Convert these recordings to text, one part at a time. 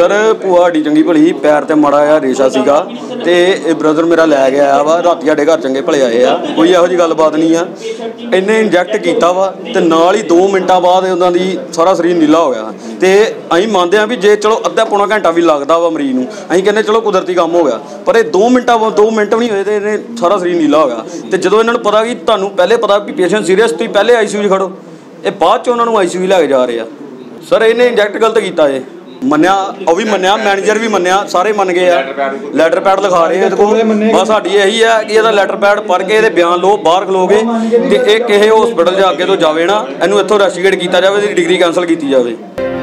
Sir भूआ साडी चंगी भली पैर ते माड़ा जिहा रेशा सीगा ते ब्रदर मेरा लै के आया वा राती साडे घर चंगे भले आए आ कोई इहो जी गलबात नहीं आ इन्हें इंजैक्ट किया वा ते नाल ही 2 मिनटां बाद उन्हां दी सारा शरीर नीला हो गया ते असीं मंनदे आ भी जे चलो अद्धा पौना घंटा भी लगदा वा मरीज नूं असीं कहने चलो कुदरती काम हो गया पर ये 2 मिनट भी नहीं होए ते इन्हें सारा शरीर नीला हो गया ते जदों इन्हां नूं पता कि तुहानूं पहले पता भी पेशेंट सीरीयस तुसीं पहले ICU खड़ो ये बाद च उन्हां नूं ICU लैके जा रहे आ सर इन्हें इंजैक्ट गलत किया है मन्निया वह भी मन्निया मैनेजर भी मन्निया सारे मन गए आ लैटर पैड लिखा रहे हैं देखो बस साडी यही है कि यदा लैटर पैड पढ़ के बयान लो बाहर खलोगे तो ये किसी हॉस्पिटल च अगे तो जाए ना इनू इत्थों रेस्टिकेट किया जाए इसकी डिग्री कैंसल की जाए।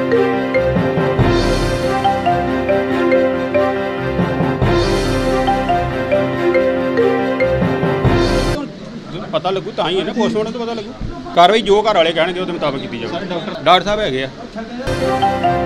पता लगू तो ही है ना पोस्टमार्टम तो पता लगू कार्रवाई जो घर वाले कहने के मुताबिक की जाए। डॉक्टर साहब है।